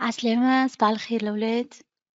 عسلامة، صباح الخير الأولاد.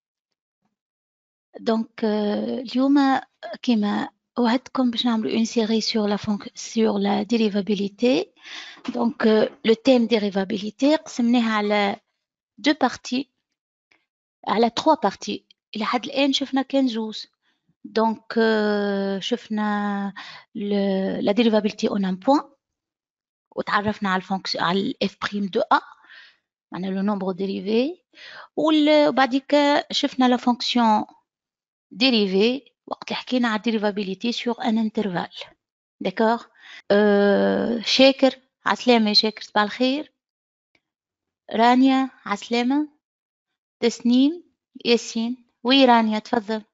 دونك اليوم كيما وعدتكم باش نعملو une série sur la dérivabilité. Donc le thème dérivabilité قسمناها على 2 parties، على 3 parties. إلى حد الآن شفنا كان زوز. Donc شفنا la dérivabilité en un point، وتعرفنا على على f' de a، معناها le nombre dérivé. وبعديك شفنا la fonction dérivée وقت اللي حكينا على dérivabilité sur un intervalle. D'accord. شاكر عسلامة يا شاكر، صباح الخير. رانيا عسلامة. تسنيم. ياسين. وي رانيا تفضل.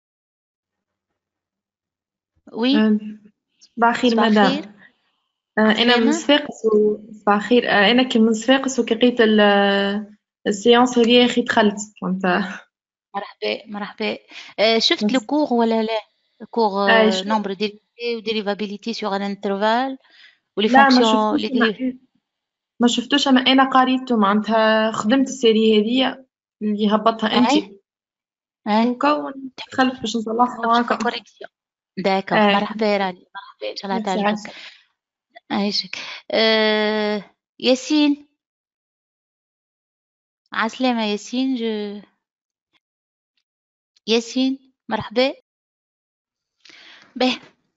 وي صباح الخير صباح مدام. الخير. أنا من عسلامة. صفاقس صباح الخير. أنا كي من صفاقس وكي السيونس هذه يا أخي دخلت فهمت. مرحبا مرحبا. شفت لو كور ولا لا؟ كور نومبر ديريفي وديريفابيليتي سور ان انترفال ولي لا فونكسيون لي ما شفتوش أما أنا قريته معناتها خدمت السيري هذه اللي هبطها أنت وكون دخلت باش نصلحها معاكم. كوريكسيون. داكوغ. مرحبا راني، مرحبا ان شاء الله تعجبك. عايشك. ياسين عسلامة. ياسين ياسين مرحبا. به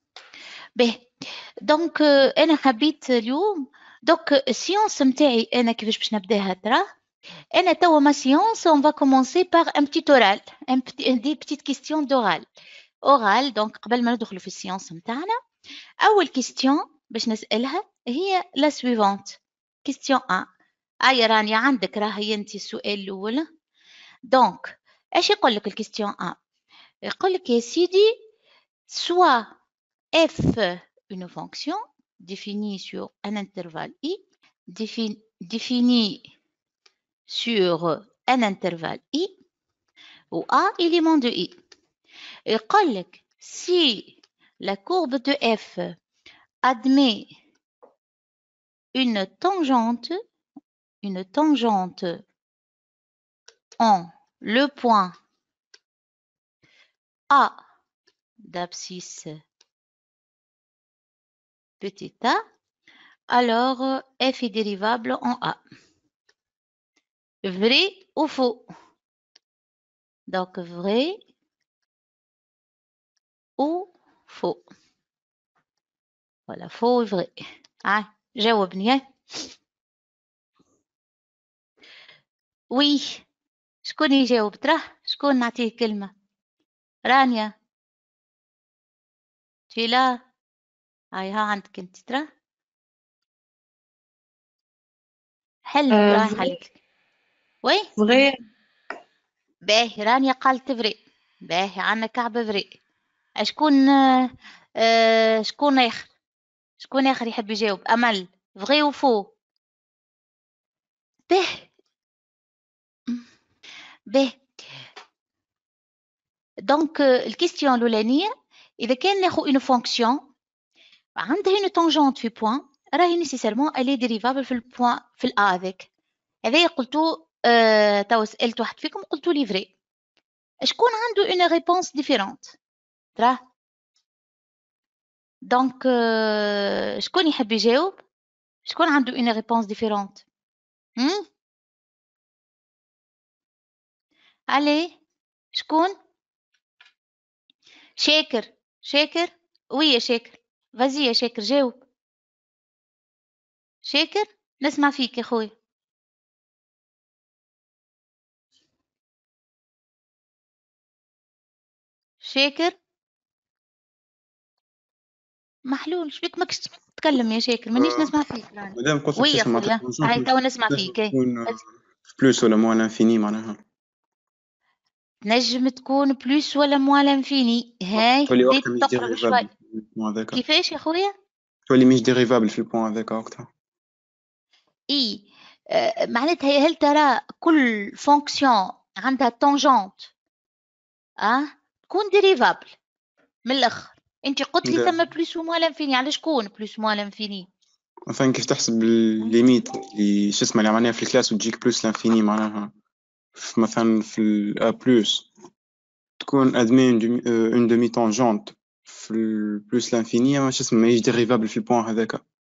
دونك انا حبيت اليوم دونك السيونس نتاعي انا كيفاش باش نبداها ترى. أنا توا ما سيونس on va commencer par un petit oral des petites questions oral donc قبل ما ندخلوا في السيونس نتاعنا. أول question باش نسألها هي la suivante. question 1. يا رانيا عندك راهي أنت السؤال الأول. donc ايش يقول لك الكيستيون 1؟ يقول لك يا سيدي soit f une fonction définie sur un intervalle i définie sur un intervalle i ou a élément de i. يقول لك si la courbe de f admet une tangente en le point a d'abscisse petit a, alors f est dérivable en a. Vrai ou faux? Donc vrai ou faux. Voilà, faux ou vrai. جاوبني. وي شكون يجاوب تراه؟ شكون نعطيه كلمة؟ رانيا تيلا ها عندك انت تراه حل راهي حلت. وي فغي باهي رانيا قالت فري. باهي عنا كعبة فري. شكون شكون اخر؟ شكون اخر يحب يجاوب؟ امل فغي وفو. به دونك الكيستيون الاولانيه اذا كان ناخذ اون فونكسيون عندها اون تانجونت في بوين راهي نيسيسيرمون الي ديريفابل في البوين في الا هذاك. هذايا قلتو توا سالت واحد فيكم قلتو لي فري. شكون عنده اون ريبونس ديفيرونت تراه؟ دونك شكون يحب يجاوب؟ شكون عنده اون ريبونس ديفيرونت؟ علي شكون؟ شاكر وي يا شاكر فازي يا شاكر جاوب. شاكر نسمع فيك يا خويا. شاكر محلول شبيك ماكش تتكلم يا شاكر؟ مانيش نسمع فيك. مادام قلت وي يا خويا هاي توا نسمع فيك. بلوس ولا موان انفيني معناها تنجم تكون بلوس ولا موان انفيني. هاي بديت تقرب شوي. كيفاش يا خويا؟ تولي مش ديريفابل في البوان هذاك وقتها. اي معناتها هل ترى كل فونكسيون عندها تانجونت تكون ديريفابل من الاخر. انت قلت لي ثم بلوس وموان انفيني، على شكون بلوس موان انفيني؟ مثلا كيف تحسب الليميت اللي شو اسمه اللي عملناها في الكلاس وتجيك بلوس لانفيني معناها مثلا في ال A plus تكون ادمين اون دومي طونجونت في البلوس لانفيني واش اسمه ماهيش ديريفابل في البوان هذاك.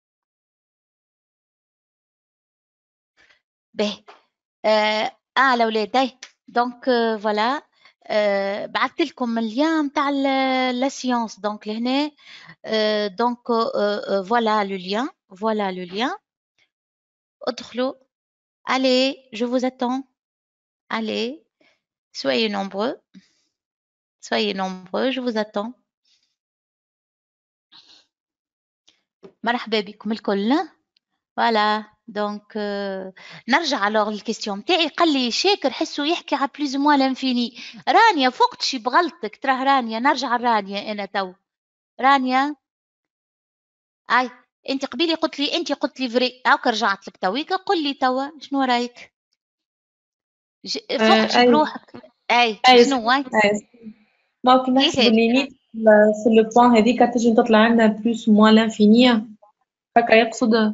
باهي الأولاد دونك فوالا بعثت لكم اللين نتاع لا سيونس دونك لهنا دونك فوالا لو لين ادخلوا. Allez, je vous attends. Allez, soyez nombreux. Soyez nombreux, je vous attends. مرحبا بكم الكل. فوالا دونك نرجع alors للكيستيون نتاعي. قال لي شاكر حسو يحكي على بلوز موا لانفيني. رانيا فقت شي بغلطك تراه رانيا. نرجع لرانيا انا تو. رانيا اي انت قبيلي قلت لي فري هاكا رجعت لك تويكا. قل لي توا شنو رايك؟ فقت بروحك. اي شنو واي ما كي نحسب الليميت في لو بوان هذيك تجي تطلع عندنا بلوس موا لانفينيا هكا يقصد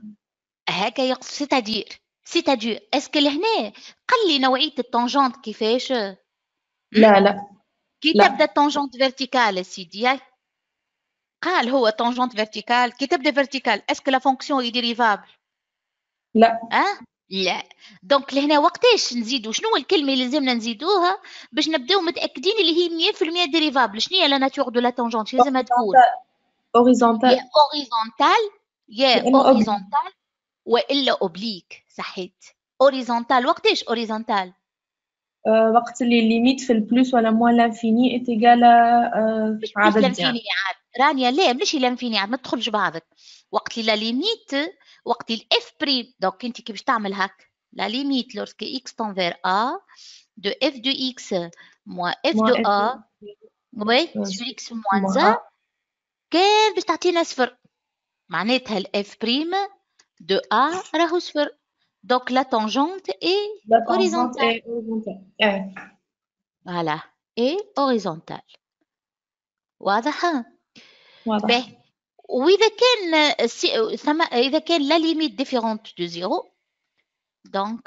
سيتادير اسكو لهنا قال لي نوعيه الطونجونت كيفاش؟ لا كي تبدا طونجونت فيرتيكال سيدي قال هو طونجونت فيرتيكال كي تبدا فيرتيكال اسكو لا فونكسيون اي ديريفابل؟ لا لا. دونك لهنا وقتاش نزيدوا شنو الكلمه اللي لازمنا نزيدوها باش نبداو متاكدين اللي هي 100% ديريفابل؟ شنو هي لا ناتور دو لا طونجونت؟ لازمها تكون اوريزونتال يا اوريزونتال والا اوبليك. صحيت اوريزونتال. وقتاش اوريزونتال؟ وقت اللي الليميت في البلوس ولا موا لانفيني اتيغال عدد لانفيني عاد. رانيا لا ماشي لانفيني عاد ما تدخلش بعضك. وقت اللي لا ليميت وقت الاف بريم دونك انت كي باش تعمل هاك لا ليميت لورسك اكس تون فير ا دو اف دو اكس موا اف دو ا وي سور اكس موان زا كان باش تعطينا صفر معناتها الاف بريم دو ا راهو صفر. دونك لا طونجونت اي هوريزونتال. فوالا اي هوريزونتال. واضح؟ باهي. واذا كان اذا كان لا ليميت ديفيرونت دو زيرو دونك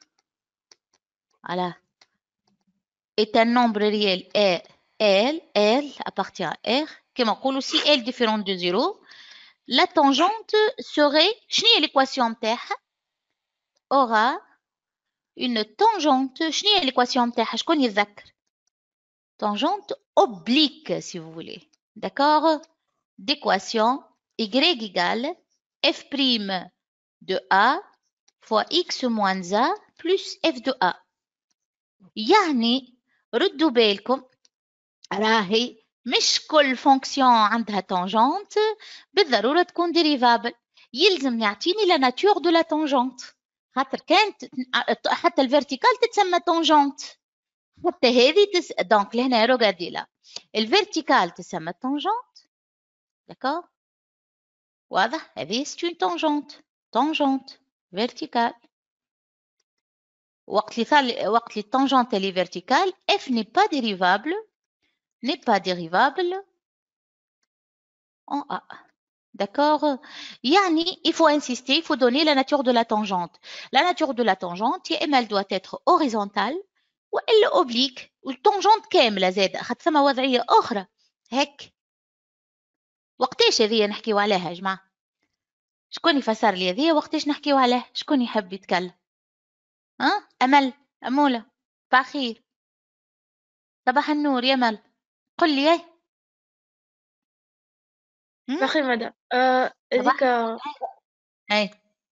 voilà est un nombre réel L appartient à R كما نقولوا si L différente de 0 la tangente serait شنو هي l'équation نتاعها؟ aura une tangente. شنو هي l'équation نتاعها؟ شكون يتذكر؟ tangente oblique si vous voulez. D'accord? D'équation y égale f' de a fois x moins a plus f de a. يعني ردوا بالكم راهي مش كل فونكسيون عندها تانجونت بالضرورة تكون ديريفابل. يلزم يعطيني لا ناتور دو لا تانجونت خاطر كانت حتى الفيرتيكال تتسمى تانجونت حتى هذه دونك لهنا روغاردي لا الفيرتيكال تسمى تانجونت. داكور واضح؟ هذه سي اون تانجونت فيرتيكال. وقت اللي التانجونت اللي فيرتيكال f n'est pas dérivable en A. D'accord? يعني il faut insister, il faut donner la nature de la tangente. La nature de la tangente يا إما elle doit être horizontale وإلا oblique والتانجونت كاملة زادة خاطر ثم وضعية أخرى هيك. وقتاش هذه نحكيو عليها يا جماعة؟ شكون يفسر لي هذه وقتاش نحكيو عليها؟ شكون يحب يتكلم؟ أمل أمولة بخير صباح النور يا مل قل لي بخير مدام هذيك اي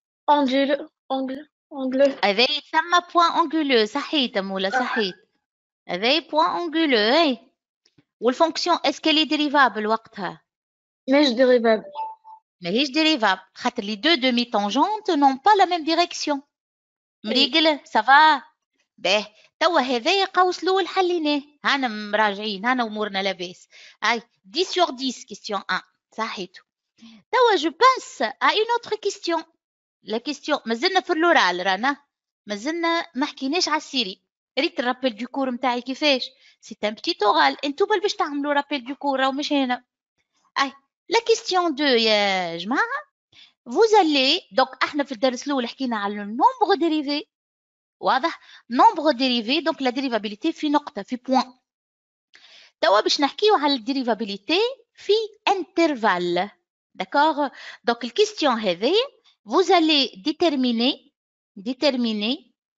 أونجلو هذا يسمى بوان أونغولو. صحيت أمولة صحيت. هذا بوان أونغولو اي. والفونكسيون اسكالي ديريفابل وقتها؟ ماهيش ديريفابل. ماهيش ديريفابل خاطر لي دو دومي طونجونت نون با لا ميم ديريكسيون. مريقل سافا باه. توا هذايا قوس الاول حليناه هانا مراجعين هانا امورنا لاباس. هاي 10 sur 10 كيستيون 1 صحيتو. توا جو بانس ا اون اوتر كيستيون. لا كيستيون مازلنا في اللورال رانا مازلنا ما حكيناش على السيري. ريت الرابيل دو كور نتاعي كيفاش سي ان بتيت اورال انتو باش تعملوا رابيل دو كور راهو مش هنا. اي لا كيستيون 2 يا جماعه vous allez donc احنا في الدرس الاول حكينا على النومبر ديريفي واضح nombre dérivé donc la dérivabilité في نقطة في point. توا باش نحكيو على الديريفابيليتي في intervalle. D'accord? Donc, la question est, vous allez déterminer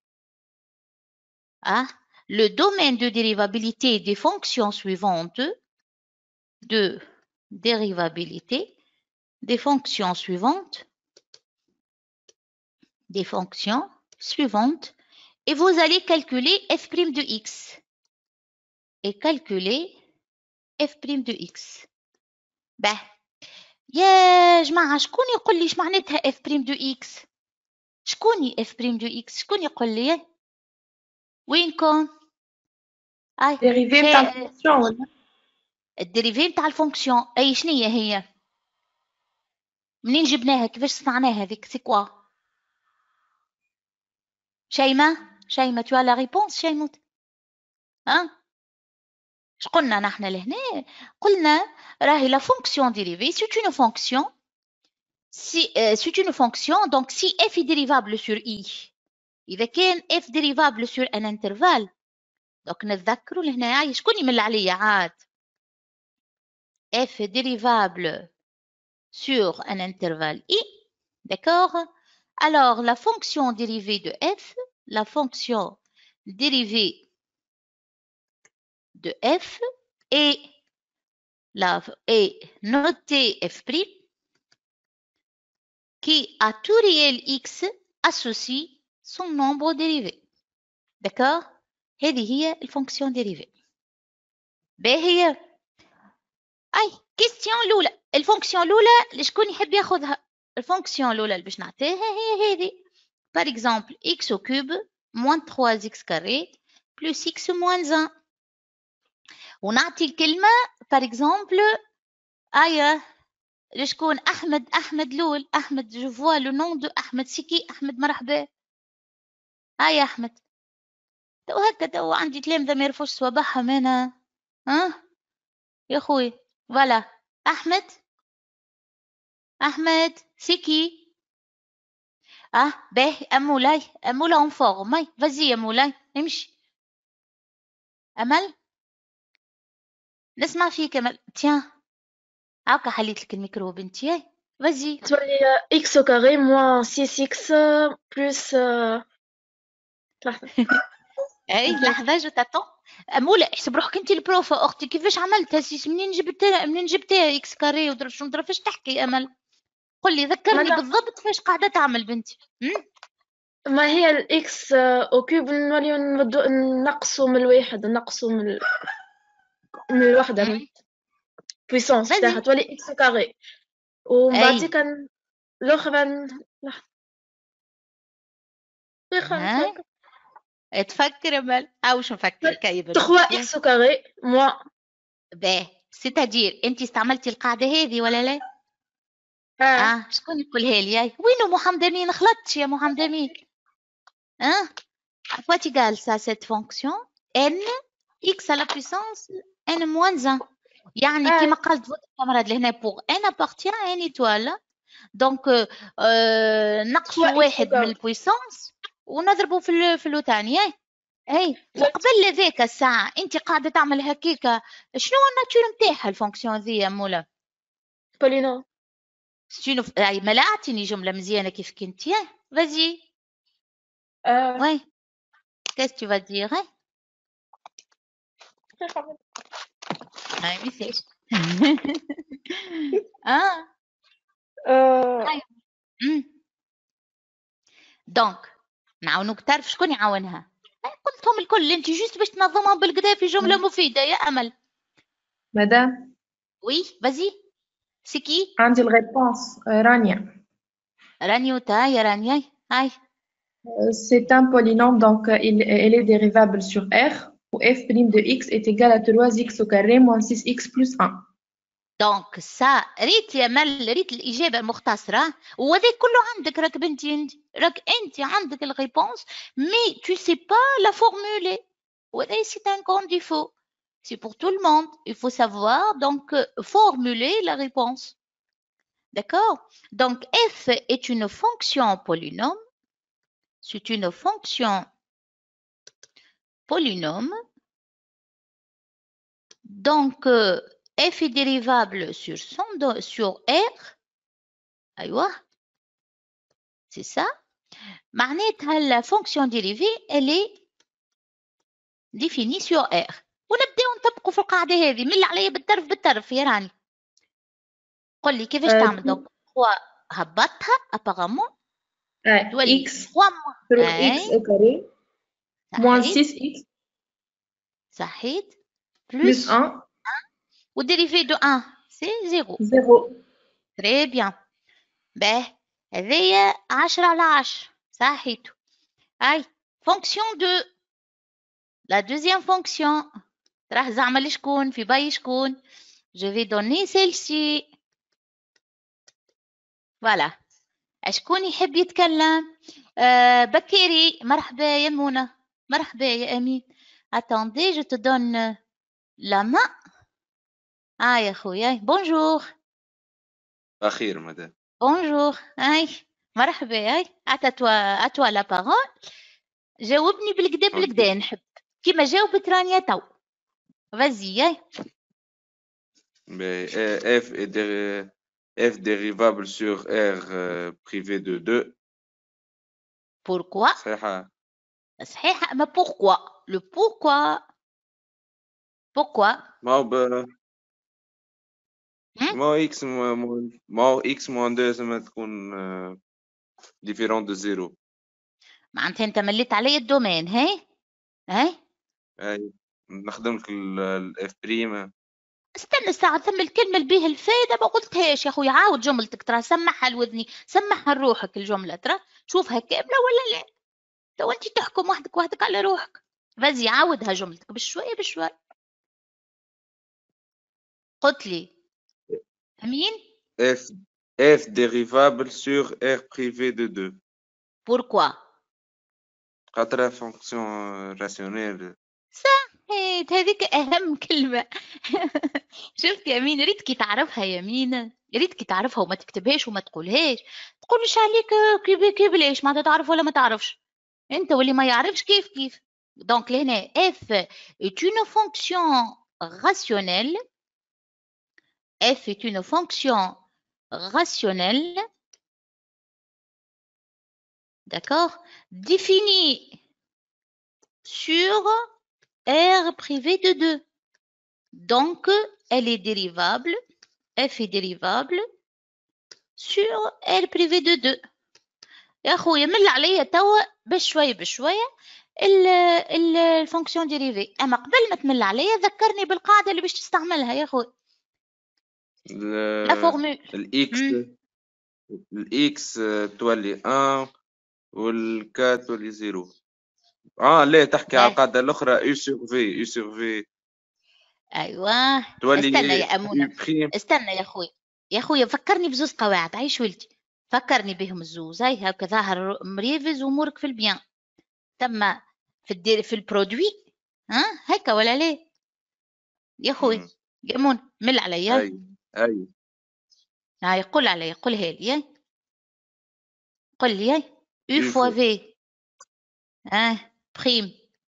le domaine de dérivabilité des fonctions suivantes, des fonctions suivantes, et vous allez calculer f' de x. Et calculer f' de x. Ben, يا جماعة شكون يقول لي اش معناتها اف بريم دو اكس؟ شكوني اف بريم دو اكس؟ شكون يقول لي؟ وينكم؟ ديريفي نتاع الفونكسيون ولا؟ الديريفي نتاع الفونكسيون اي شنية هي؟ منين جبناها؟ كيفاش صنعناها هذيك؟ سي كوا؟ شيماء تو لا ريبونس شيماء؟ اش قلنا نحن لهنا؟ قلنا راهي لا فونكسيون ديريفي سي اون فونكسيون c'est une fonction, donc si f est dérivable sur i, إذا كان f dérivable sur un intervalle, donc نتذكروا لهنا شكون يمل عليا عاد؟ f est dérivable sur un intervalle i, d'accord? Alors la fonction dérivée de f, est notée f', qui à tout réel x associe son nombre dérivé. D'accord? هذه هي الفونكسيون ديريفي. باهي كيستيون الأولى. الفونكسيون الأولى شكون يحب ياخذها؟ الفونكسيون الأولى اللي باش نعطيها هي هذه. Par exemple, x au cube moins 3x carré plus x moins 1. ونعطي الكلمة par exemple لشكون؟ أحمد لول. أحمد je vois le nom de أحمد. سيكي أحمد مرحبا. أحمد. تو هكا تو عندي تلامذة ما يعرفوش صباحهم أنا. يا خوي فوالا. أحمد سيكي. باهي أمولاي أون فورم. فازي يا مولاي امشي. أمل نسمع فيك أمل. تيان هاكا حليت لك الميكرو بنتي. فازي. تولي x au carré moins 6x plus لحظة جو تاتون. مولا احسب روحك انت البروف اختي. كيفاش عملت هسيس؟ منين جبتها اكس كاري ودرا فاش تحكي؟ امل قل لي ذكرني بالضبط فاش قاعده تعمل بنتي. ما هي الاكس او كيوب نوليو نقصوا من الواحد نقصوا من الوحده بويسونس تاعها تولي اكس كاري ومن بعد كان الاخرى تفكر امل واش نفكر كايبه 3 اكس كاري موا باه سيتادير انت استعملتي القاعده هذه ولا لا؟ شكون يقولها لي؟ وينو محمد امين؟ خلطتش يا محمد امين. Quoi égale ça cette fonction n x à la puissance n moins 1. يعني كما قالت votre camarade لهنا pour n appartient à n étoile. donc نقصوا واحد من البويسونس ونضربوا في الثاني. وقبل ذاك الساعه انت قاعده تعمل هكيكه. شنو الناتور نتاعها الفونكسيون ذي يا مولا؟ بولينوم. شنو ما اعطيني جمله مزيانه كيف كنتي. فازي. Oui. Qu'est-ce que tu vas dire? message. دونك نعاونوك تعرف شكون يعاونها. قلتهم الكل انت جوست باش تنظمهم بالكدا في جمله مفيده يا امل. مدام. وي فازي. سيكي؟ عندي الريبونس. رانيا وتا يا رانيا. هاي. C'est un polynôme, donc elle est dérivable sur R, où f' de x est égal à 3x au carré moins 6x plus 1. Donc ça ريت يا مل ريت الإجابة المختصرة وهذا كله عندك. راك بنتي راك أنت عندك الريبونس mais tu sais pas la formuler. وهذا c'est un grand défaut. C'est pour tout le monde. Il faut savoir donc formuler la réponse. D'accord? Donc f est une fonction polynôme. C'est une fonction polynôme. Donc, f est dérivable sur R. Aïwa. C'est ça. معناتها la fonction dérivée, elle est définie sur R. ونبداو نطبقوا في القاعدة هذه. من عليا بالطرف يا راني. قل لي كيفاش تعمل دونك 3 هبطها apparemment. x sur x au carré moins 6x صحيت plus 1 و dérivé de 1 c'est 0. 0. Très bien. باه هذيا 10/10 صحيتو. هاي fonction de la deuxième fonction راح زعما لشكون في باي شكون. Je vais donner celle-ci. Voilà. شكون يحب يتكلم؟ بكيري. مرحبا يا منى. مرحبا يا أمين. Attendez, je te donne la main. يا خويا. Bonjour. أخير مدام. Bonjour. مرحبا. à toi la parole. جاوبني بالكدا نحب كيما جاوبت رانيا تو. Vas-y. F dérivable sur R privé de 2. Pourquoi? صحيح. Mais pourquoi? Le pourquoi? Pourquoi? x moins 2 زعما تكون différent de 0. معناتها انت مليت علي الدومين. هاي نخدم لك الاف بريم. استنى ساعة. ثم الكلمة اللي بيها الفايدة ما قلتهاش يا خويا. عاود جملتك ترى. سمعها لوذني. سمعها لروحك الجملة ترى. شوفها كاملة ولا لا. لو انت تحكم وحدك على روحك. فازي عاودها جملتك بشوي. قلت لي أمين. F dérivable sur R privé de 2. Pourquoi? خاطرها fonction rationnelle. صحيت. هذيك أهم كلمة. شفت يا أمين؟ ريتكي تعرفها يا أمين. ريتكي تعرفها وما تكتبهاش وما تقولهاش. تقولش عليك كيف ليش ما تعرف ولا ما تعرفش. انت واللي ما يعرفش كيف. donc لهنا f est une fonction rationnelle. f est une fonction rationnelle, d'accord, définie sur R privé de 2. donc elle est dérivable, f est dérivable sur R privé de 2. يا خويا مل عليا توا بشوية الفونكسيون ديريفي. اما قبل ما تمل عليا ذكرني بالقاعده اللي باش تستعملها يا خويا. لا فورمول الاكس تولي 1 والكا تولي 0. لا تحكي على القاعده الاخرى يو سور في. ايوه تولي استنى يا امونه. استنى يا خويا فكرني بزوز قواعد. عايش ولدي فكرني بهم الزوز. هاي هكا ظاهر مريفز وامورك في البيان. تم في البرودوي. هكا ولا ليه يا خويا؟ يامون مل عليا. اي هاي قول عليا. قولها لي. قل لي. U fois V بريم.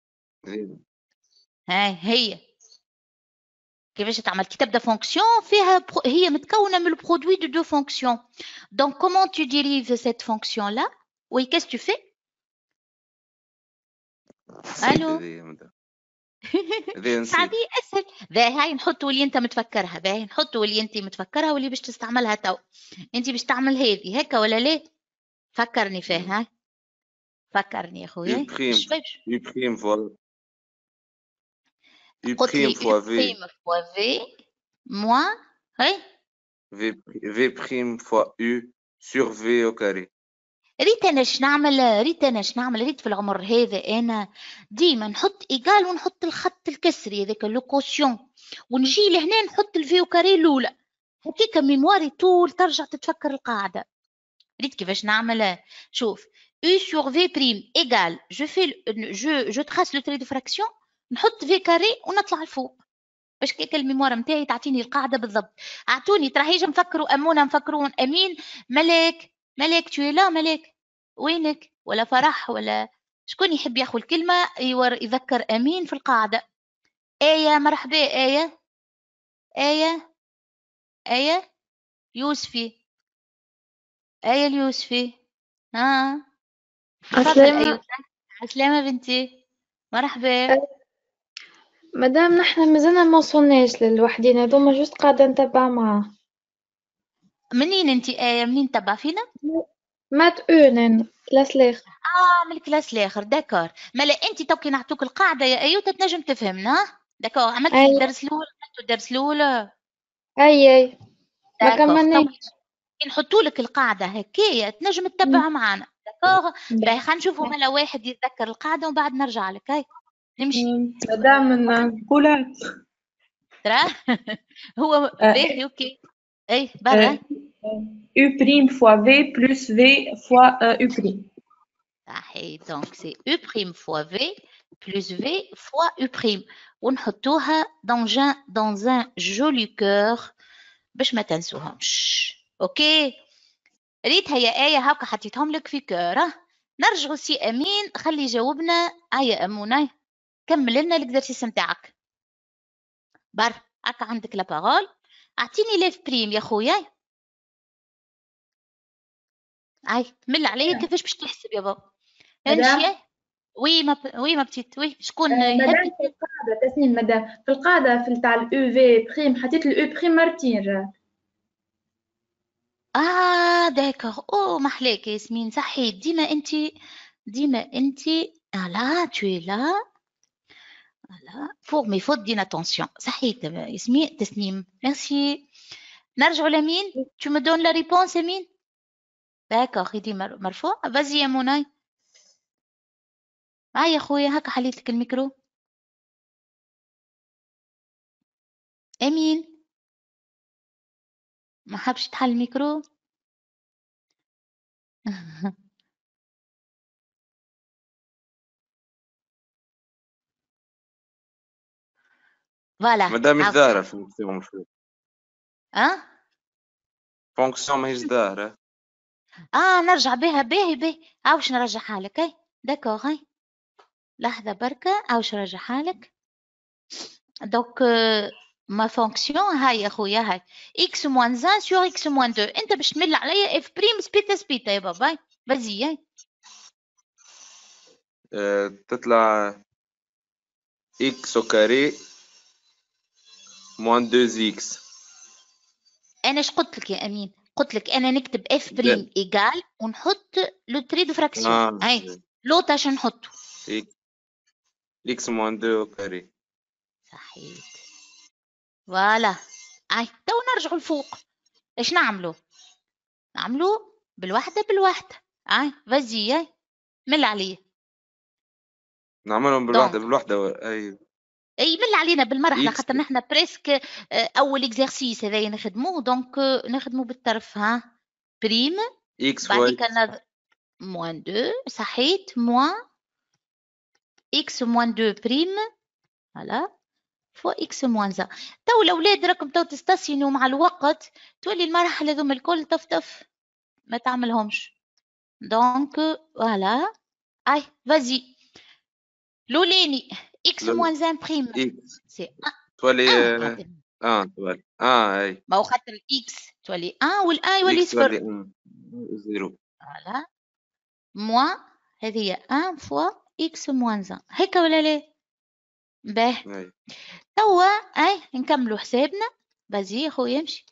هي كيفاش تعمل كي تبدا فونكسيون فيها هي متكونه من البرودوي دو دو فونكسيون. دونك كومون tu dérives cette fonction là. Oui, qu'est-ce que tu fais? الو. سعدي اسهل. هاي نحطوا اللي انت متفكرها. نحطوا اللي انت متفكرها واللي باش تستعملها تو. انت باش تعمل هذه هكا ولا ليه؟ فكرني فيها. فكرني يا خويا. يو بريم فوا في moins في بريم فوا يو سور في او كاري. ريت انا نعمل ريت في العمر هذا انا ديما نحط ايجال ونحط الخط الكسري هذاك لوكوسيون ونجي لهنا نحط الفي او كاري الاولى هكاك ميمواري طول ترجع تتفكر القاعده. ريت كيفاش نعمل. شوف U sur V prime égale je trace le trait de fraction نحط في كاري ونطلع لفوق باش كيك الميموار نتاعي تعطيني القاعده بالضبط. اعطوني ترى هيجا نفكروا امونه نفكرون امين ملاك توي لا ملاك وينك ولا فرح ولا شكون يحب ياخذ الكلمة يذكر أمين في القاعدة؟ آية، مرحبا آية. آية يوسفي، آية اليوسفي. تفضل عسلامة بنتي، مرحبا. مدام نحن مازلنا ما وصلناش للوحدين هذوما، جوست قاعدة نتبع معاه. منين انتي آية؟ منين تبع فينا؟ مات اونن كلاس لاخر. من الكلاس الاخر، داكور. مالا انتي توكي نعطوك القاعدة يا أيوة تنجم تفهمنا، داكور. عملتي الدرس الأول، الدرس الأول. اي ما كملناش. نحطوا لك القاعدة هكايا تنجم تتبع معنا، داكور. باهي خلينا نشوفوا مالا واحد يتذكر القاعدة ومن بعد نرجع لك. هاي نمشي. مدام نقولها ترى هو باهي اوكي. اي برا. U prime fois V plus V fois U prime. صحيح. دونك سي U prime fois V plus V fois U prime، ونحطوها dans un joli cœur باش ما تنسوهمش. اوكي ريتها يا آية هاكا حطيتهم لك في كور. نرجعوا سي أمين، خلي يجاوبنا. يا أموناي كمل لنا الإكزرسيس نتاعك. بر هاكا عندك لا بارول. أعطيني ليف بريم يا خويا. مل عليا كيفاش باش تحسب يا بابا؟ امشي. وي ما بتيت وي شكون مدام في القاعدة تسنيم، مدام في القاعدة في تاع الأو في بريم حطيت الأو بريم مرتين جا. داكوغ. محلاك ياسمين، صحيت. ديما انتي لا tu es là. Voilà. Pour mes fautes d'inattention. صحيت ياسمين. تسنيم ميرسي. نرجع لمين؟ tu me donnes la réponse أمين؟ داكوغ يدي مرفوع. vas-y يا مناي. يا خويا هكا حليت لك الميكرو. أمين ما حبش تحل الميكرو. فوالا مادام مش ظاهرة فونكسيون مفروض. فونكسيون ماهيش ظاهرة. نرجع بها. باهي عاوش نرجعها لك. هاي داكوغ. هاي لحظة بركة عاوش نرجعها لك. دوك ما فونكسيون هاي يا خويا. هاي x moins 1 sur x moins 2. انت باش تمل عليا f بريم سبيتا يا بابا. فازي. هاي تطلع x au carré moins 2x. انا ايش قلت لك يا امين؟ قلت لك انا نكتب f بريم ايجال ونحط لو تري دو فراكسيون. هاي لوط اش نحطه x moins 2 au carré. صحيت. فوالا. تو نرجعوا الفوق. ايش نعملوا بالوحدة. فازي. مل عليه. نعملهم بالوحدة. اي مل علينا بالمرحلة خاطر نحنا بريسك اول اكزرسيس هذايا نخدموه. دونك نخدموه بالطرف. بريم x بعديك موان 2. صحيت. موان x موان 2 بريم. فوالا فوا x موان 1. تو الاولاد راكم تو تستسينوا مع الوقت تولي المراحل هذوما الكل طف ما تعملهمش. دونك فوالا. فازي لوليني x moins 1 prime c'est 1 تولي تولي اي ما هو خاطر x تولي 1 والان يولي 0. زيرو. فوالا موان هذه 1 فوا x moins 1. هيك ولا لا؟ باه توا نكملوا حسابنا. بازي خويا امشي.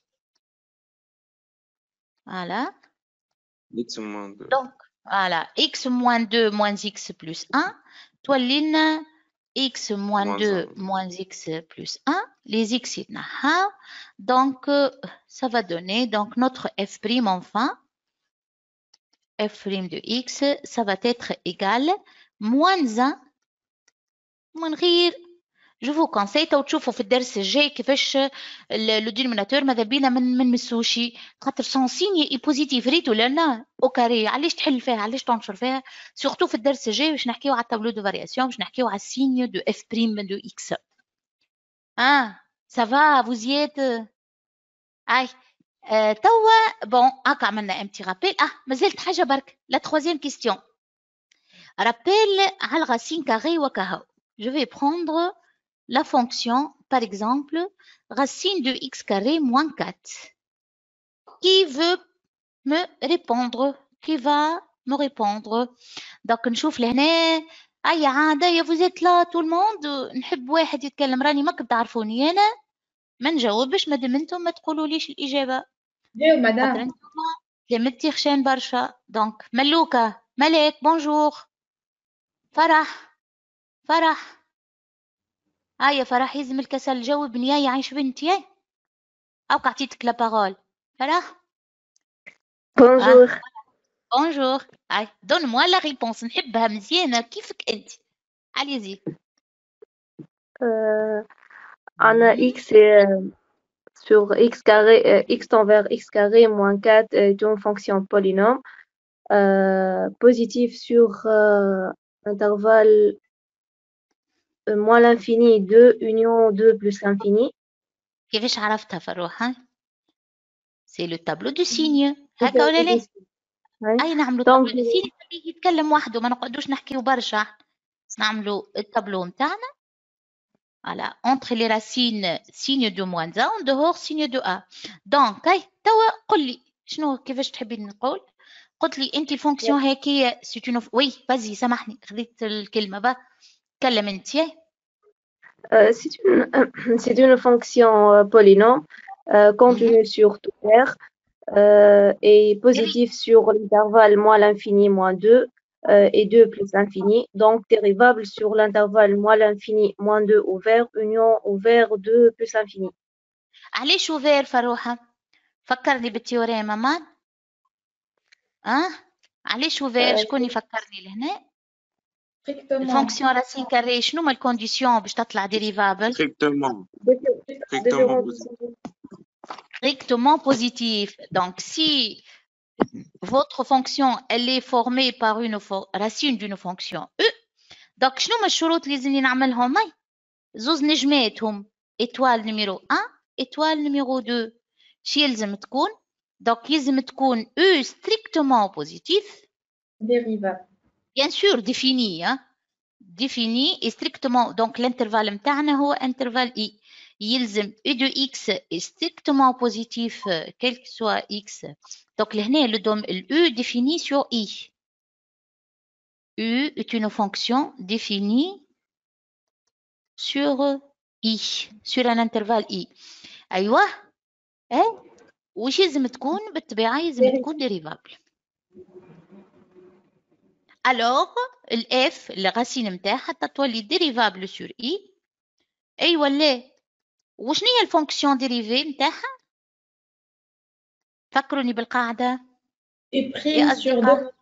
فوالا x moins 2. دونك فوالا x moins 2 moins x plus 1 تولي لنا x moins 2 moins x plus 1. Les x يتنحاو. Donc ça va donner donc notre f' enfin f' de x ça va être égal moins 1 من غير. جو فو كونساي تو تشوفوا في الدرس الجاي كيفاش لو دينوميناتور ماذا بينا من مسوشي خاطر سون سيني اي بوزيتيف ريت ولا لا او كاري. علاش تحل فيها علاش تنشر فيها سورتو في الدرس الجاي باش نحكيو على التابلو دو فارياسيون باش نحكيو على السيني دو اف بريم دو اكس. سافا فوزيات. توا بون هاكا عملنا ام تي رابيل. مازالت حاجه برك لا تخوازيام كيستيون. rappel على racine carrée وكهو. Je vais prendre la fonction, par exemple, racine de x carré moins 4. Qui veut me répondre? Qui va me répondre? Donc نشوف لهنا أي عادة يا vous êtes là tout le monde. نحب واحد يتكلم، راني ما كنت تعرفوني أنا ما نجاوبش مادام انتم ما تقولوليش الإجابة. جاوب مدام. كلمتي خشان برشا. دونك ملوكة، ملك، بونجور. فرح هيا فرح يزم الكسل جاوبني يا عايش بنتي يا أو عطيتك لا بارول. فرح بونجور. بونجور. هاي دون موا لا ريبونس نحبها مزيانة كيفك أنت. عليزي. أنا x sur x carré, x envers x carré moins 4 est une fonction polynôme positive sur intervalle moins l'infini 2 union 2 plus l'infini. كيفاش عرفتها فروح؟ سي لو تابلو دو سيني هكا ولا لا؟ أي نعملو تابلو دو سيني خليه يتكلم وحده ما نقعدوش نحكيو برشا. نعملو التابلو متاعنا voilà entre les racines signe de moins 1 en dehors signe de a. donc هاي توا قل لي شنو كيفاش تحبين نقول؟ قلت لي انت الفونكسيون هيك سي اون وي فازي سامحني خذيت الكلمه با تكلم انت. c'est une fonction polynôme continue sur tout R et positive sur l'intervalle moins l'infini moins 2 et 2 plus l'infini, donc dérivable sur l'intervalle moins l'infini moins 2 ouvert, union ouvert 2 plus l'infini. علاش ouvert فروحة؟ فكرني بالتيوريما مان. علاش ouvert؟ شكون يفكرني لهنا؟ الفونكسيون راسين كاري شنو هما الكونديسيون باش تطلع ديريفابل؟ strictement positif. Donc si votre fonction elle est formée par une racine d'une fonction e, donc شنو هما الشروط اللي لازمني نعملهم؟ زوز نجماتهم étoile numéro 1 étoile numéro 2 شي يلزم تكون؟ donc يلزم تكون e strictement positif dérivable bien sûr défini défini et strictement donc l'intervalle متاعنا هو intervalle i. يلزم e de x est strictement positif quel que soit x. donc لهنا le e défini sur i. u est une fonction définie sur i sur un intervalle i. ايوه وش يلزم تكون؟ بالطبيعه يلزم تكون ديريفابل. alors الاف الراسين نتاعها تتولي ديريفابل سور اي. ايوه لا وشنو هي الفونكسيون ديريفي نتاعها؟ فكروني بالقاعده. u prime sur 2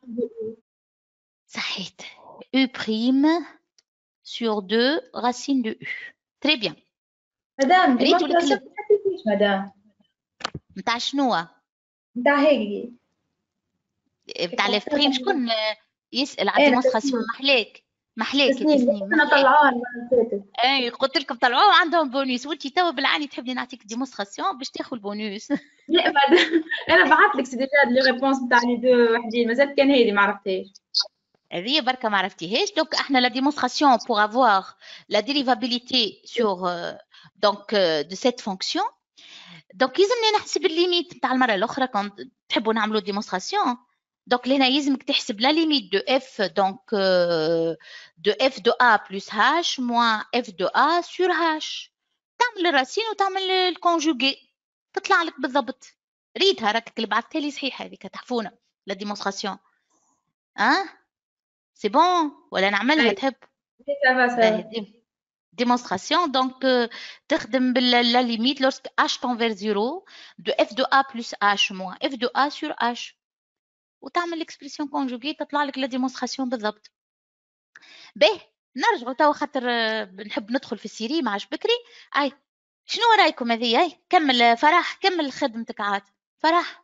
صحيت u prime sur 2 racine de u. très bien. مدام ديمونستراسيون ما حكيتيش مدام. نتاع شنو؟ نتاع هيك بتاع الاف بريم. شكون يسال على ديمونستراسيون؟ محلاك تسنيم. انا طلعوها المره اللي فاتت. اي قلت لكم طلعوها عندهم بونيس وانت توا بالعاني تحبني نعطيك ديمونستراسيون باش تاخذ البونيس. لا مدام انا بعثت لك سي ديجا لي ريبونس نتاع لي دو وحدين مازال كان هذه ما عرفتهاش. هذه بركه ما عرفتيهاش. donc احنا la démonstration pour avoir la dérivabilité sur donc de cette fonction. donc يلزمني نحسب الليميت نتاع المره الاخرى كنت تحبوا نعملوا ديمونستراسيون. donc لهنا يلزمك تحسب لا ليميت دو اف donc de f de a plus h moins f de a sur h. تعمل الراسين وتعمل الكونجوغي تطلع لك بالضبط. ريتها راك اللي بعثتها لي صحيحه هذيك تحفونه لا ديمونستراسيون. سي بون ولا نعملها تحب؟ démonstration donc تخدم باللا limite lorsque h tend vers 0 de f de a plus h moins f de a sur h وتعمل l'expression conjuguée تطلع لك لا démonstration بالضبط. باهي نرجعوا توا خاطر نحب ندخل في السيري ما عادش بكري. اي شنو رايكم هذه؟ اي كمل فرح كمل خدمتك عاد. فرح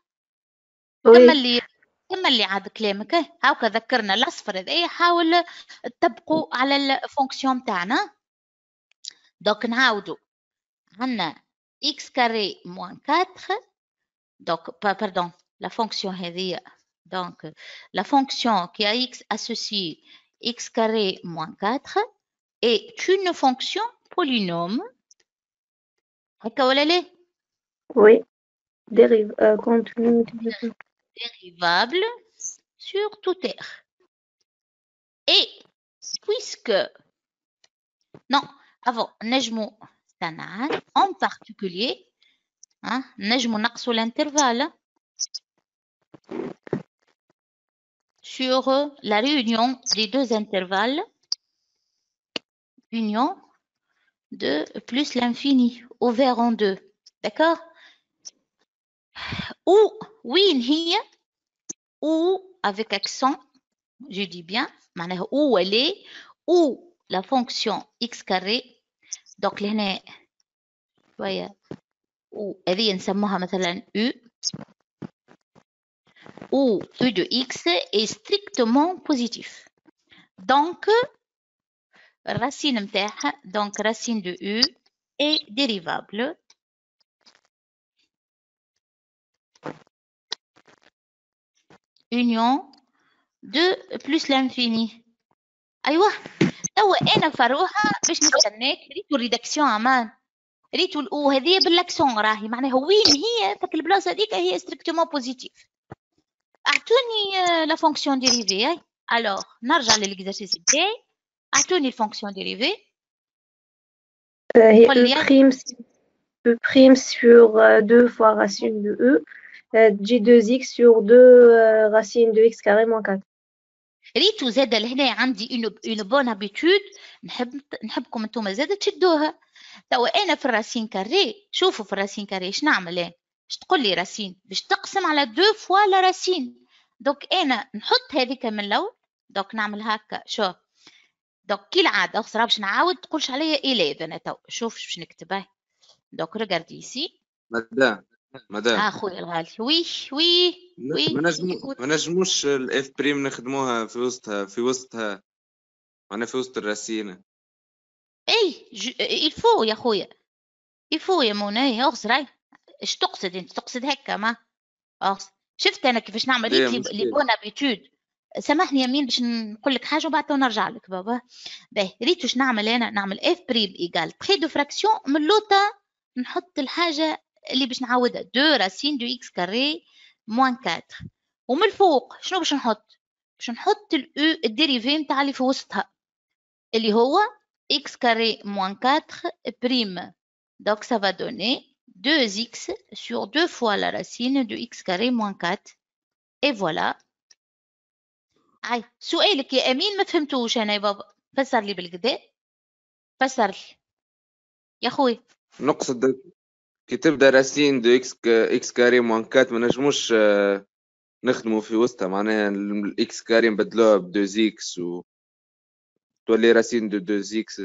كمل لي عاد كلامك. هاكا ذكرنا الاصفر هذايا حاول تطبقوا على الفونكسيون تاعنا. donc نعاودوا عندنا x carré moins 4 donc pardon la fonction هذه donc la fonction qui a x associé x carré moins 4 est une fonction polynôme. Oui, dérivable sur tout R. Et puisque... Non, avant, نجمو en particulier, نجمو نقصو l'intervalle sur la réunion des deux intervalles, union de plus l'infini, ouvert en deux. D'accord? Ou, oui, ou avec accent, je dis bien, où elle est, ou la fonction x carré. Donc, là, voyez, ou هذه نسموها مثلا u, où u de x est strictement positif. Donc, racine متاعها, donc racine de u est dérivable union de plus l'infini. أيوة توا أنا فروحة باش نستناك ريتو الريداكسيون أمان ريتو الأو هذه باللاكسون راهي معناها وين هي فك البلاصة هذيك هي ستريكتومون بوزيتيف. أعطوني لا فونكسيون ديريفي. ألوغ نرجع للإكزرسيس بتاعي. أعطوني الفونكسيون ديريفي. هي E prime sur 2 fois racine de E, تجي 2x sur 2 racine de x carré moins 4. ريتو زاد لهنا عندي اون بون هابيتود نحبكم انتم زاد تشدوها. توا انا في الراسين كاري شوفوا في الراسين كاري اش نعمل انا اش تقول لي راسين باش تقسم على 2 فوا لا راسين. دوك انا نحط هذيك من الاول دوك نعمل هكا شوف دوك كي العاده خسرها باش نعاود تقولش عليا 11 انا تو شوف باش نكتبها. دوك ريغاردي سي مدام خويا الغالي وي ما نجموش الاف بريم نخدموها في وسطها انا في وسط الراسين. اي الفو يا خويا الفو يا منى اغزر. ايش تقصد انت تقصد هكا ما شفت انا كيفاش نعمل لي بون ابيتود. سامحني يمين باش نقول لك حاجه وبعد نرجع لك بابا. باهي ريت واش نعمل انا نعمل اف بريم ايغال تري دو فراكسيون من لوطا نحط الحاجه اللي باش نعاودها 2 راسين دو اكس كاري موان 4 ومن الفوق شنو باش نحط الاو الديريفي نتاع اللي في وسطها اللي هو x carré moins 4 prime. Donc ça va donner 2x sur 2 fois la racine de x carré moins 4. Et voilà. هاي سؤالك يا أمين ما فهمتوش أنا يا بابا. فسر لي بالكدا. فسر لي يا خوي. نقصد كي تبدا راسين دو اكس كاري موان 4 ما نجموش نخدموا في وسطها معناها الاكس كاري نبدلوها ب 2 اكس و تولي راسين دو 2 اكس.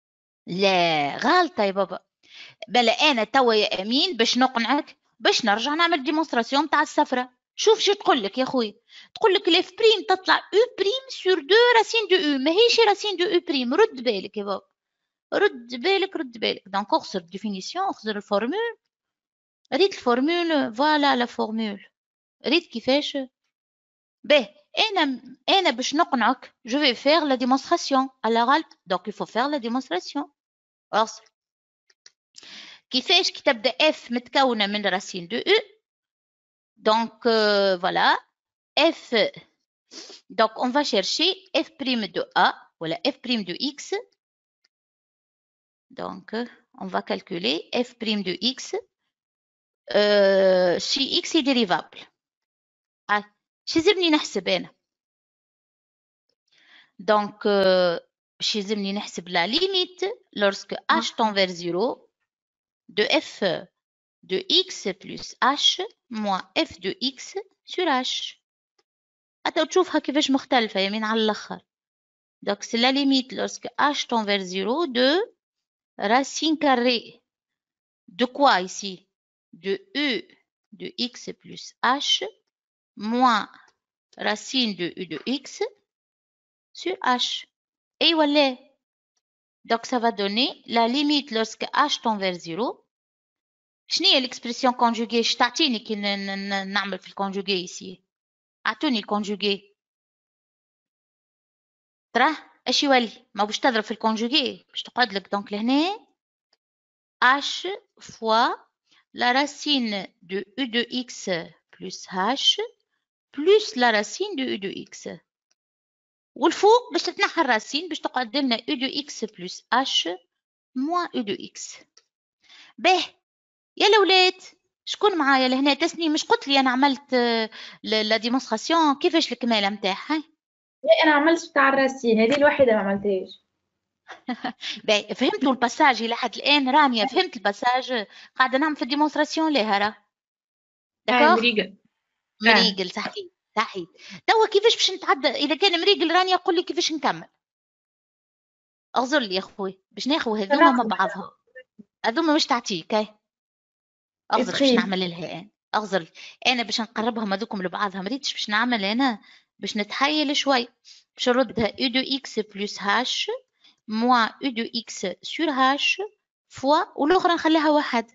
لا غلطة يا بابا. بلا أنا توا يا أمين باش نقنعك باش نرجع نعمل ديمونستراسيون تاع السفرة. شوف شو تقول لك يا خويا. تقول لك الاف بريم تطلع او بريم سور 2 راسين دو او ماهيش راسين دو او بريم. رد بالك يا بابا رد بالك. دونك اخسر ديفينيسيون اخسر الفورمول. ريت الفورمول فوالا لا فورمول ريت كيفاش. باهي انا باش نقنعك جو في فير لا ديمونستراسيون على غالب. دونك il faut faire la démonstration. كيفاش كي تبدا اف متكونه من راسين دو او. دونك voilà f. Donc on va chercher f' de a voilà f' de x. Donc on va calculer f' de x si x est dérivable. شو لازمني نحسب انا. Donc شو لازمني نحسب la limite lorsque h tend vers 0 de f de x plus h moins f de x sur h. حتى تشوفها كيفاش مختلفة يمين على الآخر. Donc c'est la limite lorsque h tend vers 0 de racine carrée de quoi ici? De u de x plus h moins racine de u de x sur h. Et voilà. Donc ça va donner la limite lorsque h tend vers 0. شنو هي l'expression conjuguée؟ اش تعطيني كي نعمل في الكونجوغي ici؟ اعطوني الكونجوغي. تراه اش يولي؟ ما باش تضرب في الكونجوغي، باش تقعد لك دونك لهنا h fois la racine de u de x plus h plus la racine de u de x. والفوق باش تتنحى الراسين باش تقعد لنا u de x plus h moins u de x. باهي يا الاولاد شكون معايا لهنا؟ تسنيم مش قلت لي انا عملت لا ديمونستراسيون كيفاش الكماله نتاعها؟ لا انا عملت بتاع الراسين، هذه الوحيده ما عملتهاش. باهي فهمتوا الباساج الى حد الان؟ رانيا فهمت الباساج؟ قاعده نعمل في الديمونستراسيون ليها راه داكوغ. مريقل صحيت صحيت. توا كيفاش باش نتعدى؟ اذا كان مريقل رانيا قول لي كيفاش نكمل. اغزر لي يا خوي باش ناخذ هذوما مع بعضهم، هذوما مش تعطيك هاي. اغزر باش نعمل لها انا، اغزر لي انا باش نقربهم هذوكم لبعضها. مريتش باش نعمل انا باش نتحيل شوي، باش نردها u de x plus h moins u de x sur h fois والاخرى نخليها واحد.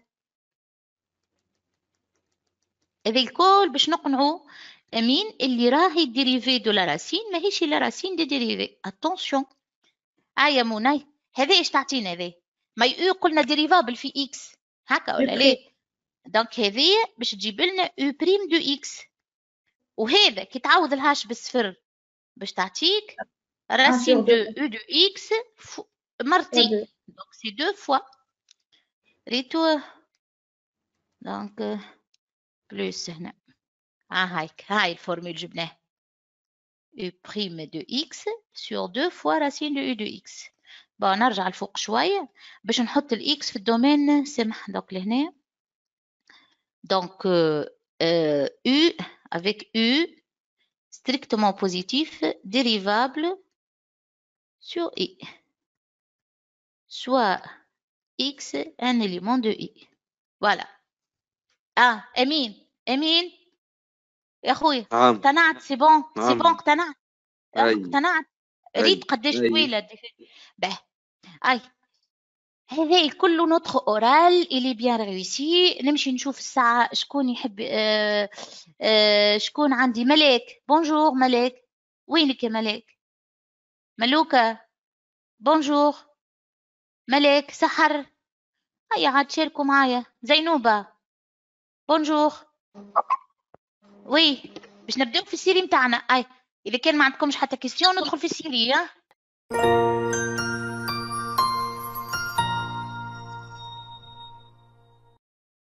هذا الكل باش نقنعوا امين اللي راهي الديريفي دو لا راسين ماهيش لا راسين دي ديريفي. اتونسيون يا منى هذا ايش تعطينا؟ هذا ما يو قلنا ديريفابل في اكس هكا ولا ليه؟ دونك هذه باش تجيب لنا او بريم دو اكس، وهذا كي تعوض الهاش بالصفر باش تعطيك راسين دو او دو اكس مرتين، دونك سي دو فوا ريتو دونك بلوس هنا. هايك هاي الفورمول جبناه u prime de x sur 2 fois racine de u de x. بقى نرجع لفوق شوية باش نحط ال x في الدومين سمح. دونك لهنا donc u avec u strictement positif dérivable sur i, soit x un élément de i. Voilà. أمين يا خويا اقتنعت؟ سي بون سي بون اقتنعت اقتنعت. ريت قداش طويلة به. اي هذا كله نطق اورال اللي بيان ريوسي. نمشي نشوف الساعة شكون يحب. شكون عندي؟ ملاك. بونجور ملاك. وينك يا ملاك؟ ملوكة بونجور. ملاك سحر هيا عاد شاركوا معايا. زينوبة بونجور. وي باش نبداو في السيري متاعنا. اي اذا كان ما عندكمش حتى كيستيون ندخل في السيري.